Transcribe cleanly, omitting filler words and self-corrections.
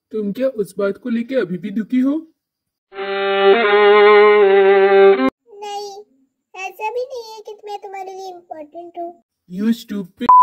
तुम क्या उस बात को लेके अभी भी दुखी हो? नहीं, ऐसा भी नहीं है कि मैं तुम्हारे लिए इम्पोर्टेंट हूँ। You stupid.